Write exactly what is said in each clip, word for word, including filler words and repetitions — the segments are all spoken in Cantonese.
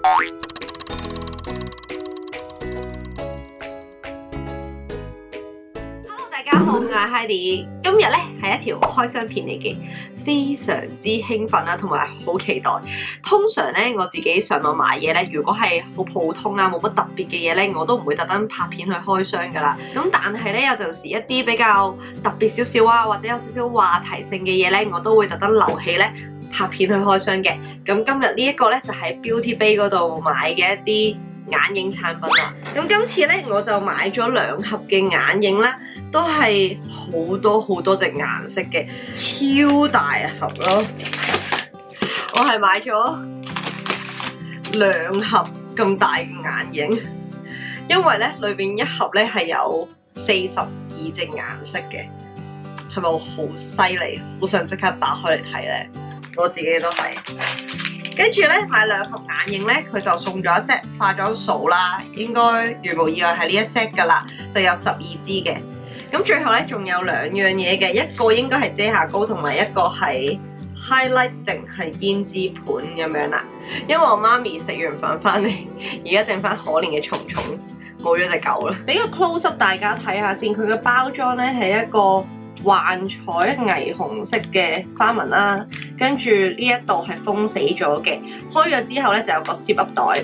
大家好，我係 Heidi， 今日咧係一條開箱片嚟嘅，非常之興奮啦，同埋好期待。通常咧我自己上網買嘢咧，如果係好普通啦，冇乜特別嘅嘢咧，我都唔會特登拍片去開箱噶啦。咁但係咧有陣時一啲比較特別少少啊，或者有少少話題性嘅嘢咧，我都會特登留起咧拍片去開箱嘅。咁今日呢一個咧就喺 Beauty Bay 嗰度買嘅一啲眼影產品啦。咁今次咧我就買咗兩盒嘅眼影啦。都係好多好多隻顏色嘅，超大盒咯！我係買咗兩盒咁大嘅眼影，因為咧裏邊一盒咧係有四十二隻顏色嘅，係咪好犀利？好想即刻打開嚟睇咧！我自己都係。跟住咧買兩盒眼影咧，佢就送咗一 set 化妝掃啦，應該如無意外係呢一 set 噶啦，就有十二支嘅。咁最後咧仲有兩樣嘢嘅，一個應該係遮瑕膏，同埋一個係 highlight 定係胭脂盤咁樣啦。因為我媽咪食完飯翻嚟，而家剩翻可憐嘅蟲蟲，冇咗隻狗啦。俾個 close up 大家睇下先，佢嘅包裝咧係一個幻彩霓虹色嘅花紋啦，跟住呢一度係封死咗嘅，開咗之後咧就有個 zip up 袋。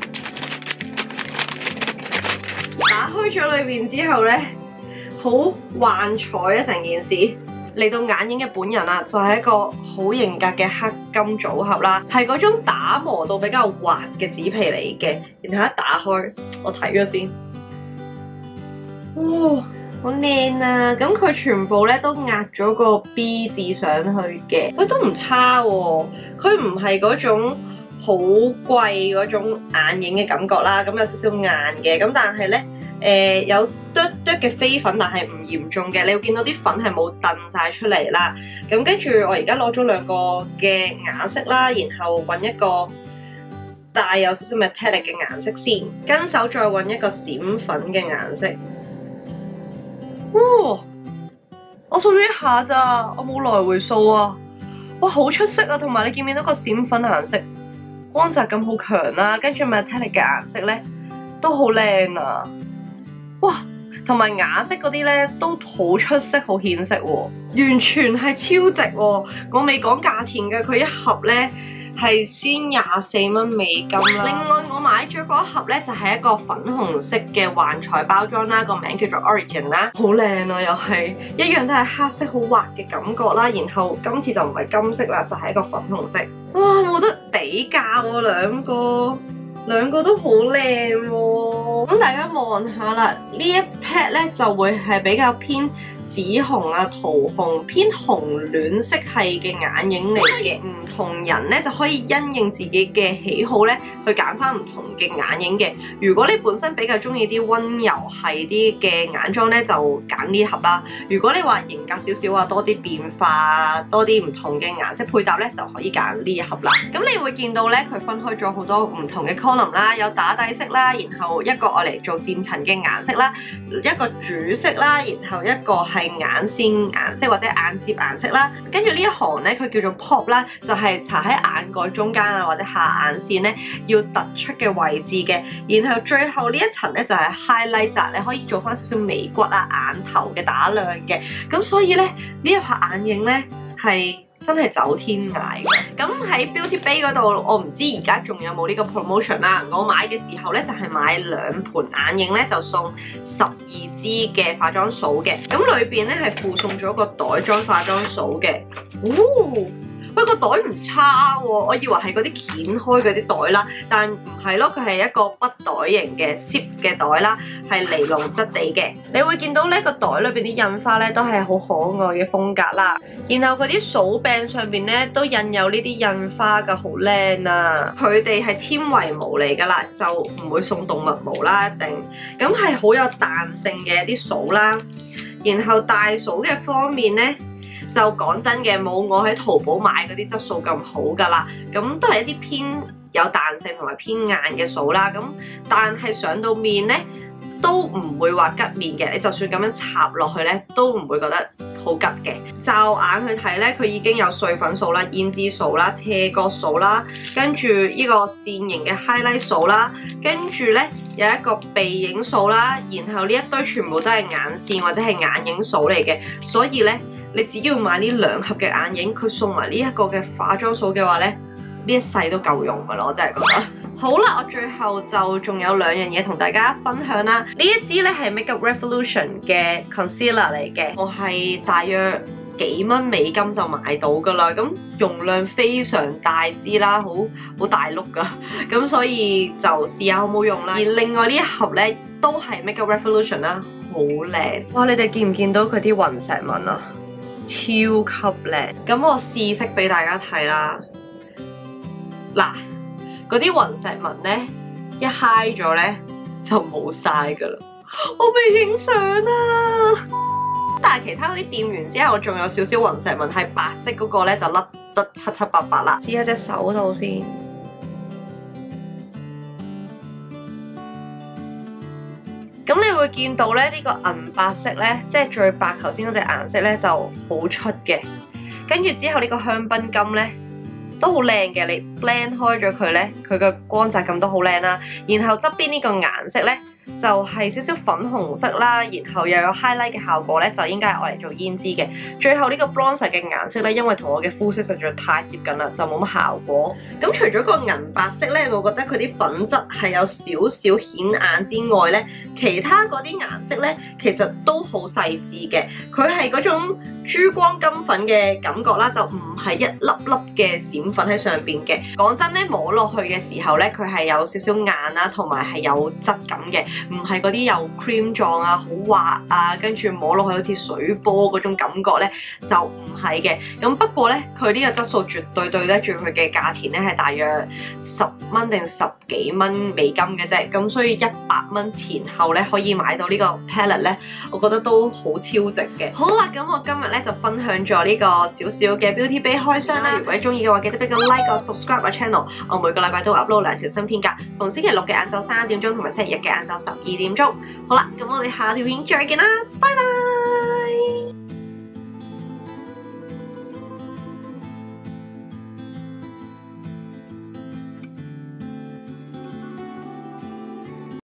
打開咗裏邊之後咧，好幻彩啊！成件事嚟到眼影嘅本人啦，就係一個好型格嘅黑金組合啦，係嗰種打磨到比較滑嘅紙皮嚟嘅。然後一打開，我睇咗先，哇，好靚啊！咁佢全部咧都壓咗個 B 字上去嘅，佢都唔差喎。佢唔係嗰種好貴嗰種眼影嘅感覺啦，咁有少少硬嘅，咁但係咧。誒、呃、有嘟嘟嘅飛粉，但係唔嚴重嘅，你會見到啲粉係冇燉晒出嚟啦。咁跟住我而家攞咗兩個嘅顏色啦，然後揾一個帶有少少 metallic 嘅顏色先，跟手再揾一個閃粉嘅顏色。哇！我掃咗一下咋，我冇來回掃啊！哇，好出色啊！同埋你見唔見到個閃粉顏色光澤感好強啦，跟住 metallic 嘅顏色咧都好靚啊！哇，同埋啞色嗰啲咧都好出色，好顯色喎，完全係超值喎！我未講價錢嘅，佢一盒咧係先廿四蚊美金啦。另外我買咗嗰一盒咧就係一個粉紅色嘅幻彩包裝啦，個名叫做 Origin 啦，好靚啊，又係一樣都係黑色好滑嘅感覺啦。然後今次就唔係金色啦，就係一個粉紅色。哇，冇得比較喎，兩個。兩個都好靚喎，咁大家望下啦，呢一 pat 咧就會係比較偏紫紅啊、桃紅、偏紅暖色系嘅眼影嚟嘅。唔同人咧就可以因應自己嘅喜好咧去揀翻唔同嘅眼影嘅。如果你本身比較中意啲溫柔系啲嘅眼妝咧，就揀呢盒啦。如果你話型格少少啊，多啲變化啊，多啲唔同嘅顏色配搭咧，就可以揀呢一盒啦。咁你會見到咧，佢分開咗好多唔同嘅 column 啦，有打底色啦，然後一個愛嚟做漸層嘅顏色啦，一個主色啦，然後一個係眼線顏色或者眼睫顏色啦，跟住呢一行咧，佢叫做 pop 啦，就係搽喺眼蓋中間啊或者下眼線咧要突出嘅位置嘅。然後最後呢一層咧就係 highlighter， 你可以做翻少少眉骨啊、眼頭嘅打亮嘅。咁所以咧呢一盒眼影咧係真係走天涯嘅。咁喺 Beauty Bay 嗰度，我唔知而家仲有冇呢個 promotion 啦。我買嘅時候咧就係買兩盤眼影咧就送十二支嘅化妝掃嘅，咁裏邊咧係附送咗個袋裝化妝掃嘅。哦，喂，個袋唔差喎，我以為係嗰啲掀開嗰啲袋啦，但唔係咯，佢係一個筆袋型嘅 zip 嘅袋啦，係尼龍質地嘅。你會見到呢個袋裏邊啲印花咧都係好可愛嘅風格啦，然後佢啲掃柄上邊咧都印有呢啲印花嘅，好靚啊！佢哋係纖維毛嚟噶啦，就唔會送動物毛啦，一定。咁係好有彈性嘅一啲掃啦，然後大掃嘅方面咧。就講真嘅，冇我喺淘寶買嗰啲質素咁好噶啦，咁都係一啲偏有彈性同埋偏硬嘅掃啦。咁但係上到面咧都唔會話吉面嘅，你就算咁樣插落去咧，都唔會覺得好吉嘅。驟眼去睇咧，佢已經有碎粉掃啦、胭脂掃啦、斜角掃啦，跟住呢個線型嘅 highlight 掃啦，跟住咧有一個鼻影掃啦，然後呢一堆全部都係眼線或者係眼影掃嚟嘅，所以咧你只要買呢兩盒嘅眼影，佢送埋呢一個嘅化妝掃嘅話咧，呢一世都夠用噶啦，我真係覺得。好啦，我最後就仲有兩樣嘢同大家分享啦。呢一支咧係 Makeup Revolution 嘅 concealer 嚟嘅，我係大約幾蚊美金就買到噶啦。咁容量非常大支啦，好好大碌噶，咁所以就試下好唔好用啦。而另外呢一盒咧都係 Makeup Revolution 啦，好靚。哇！你哋見唔見到佢啲雲石紋啊？超級靚。咁我試色俾大家睇啦。嗱，嗰啲雲石紋咧，一嗨咗咧就冇晒噶啦，我未影相啊！但係其他嗰啲掂完之後，仲有少少雲石紋係白色嗰個咧，就甩得七七八八啦。試下隻手度先，咁你會見到咧呢、呢個銀白色咧，即係最白頭先嗰隻顏色咧就好出嘅，跟住之後呢個香檳金咧，都好靚嘅，你 blend 開咗佢咧，佢嘅光澤感都好靚啦。然後側邊呢個顏色咧，就係少少粉紅色啦，然後又有 highlight 嘅效果咧，就應該係我嚟做胭脂嘅。最後呢個 bronzer 嘅顏色咧，因為同我嘅膚色實在太接近啦，就冇乜效果。咁除咗個銀白色咧，我覺得佢啲粉質係有少少顯眼之外咧，其他嗰啲顏色咧，其實都好細緻嘅。佢係嗰種珠光金粉嘅感覺啦，就唔係一粒粒嘅閃粉喺上邊嘅。講真咧，摸落去嘅時候咧，佢係有少少硬啦，同埋係有質感嘅。唔係嗰啲有 cream 狀啊，好滑啊，跟住摸落去好似水波嗰種感覺咧，就唔係嘅。咁不過咧，佢呢個質素絕對對得住佢嘅價錢咧，係大約十蚊定十幾蚊美金嘅啫。咁所以一百蚊前後咧，可以買到呢個 palette 咧，我覺得都好超值嘅。好啦，咁我今日咧就分享咗呢個少少嘅 Beauty Bay 開箱啦。如果你中意嘅話，記得俾個 like 個 subscribe 個 channel。我每個禮拜都會 upload 兩條新片㗎，逢星期六嘅晏晝三點鐘同埋星期日嘅晏晝十二點鐘。好啦，咁我哋下條片再見啦，拜拜。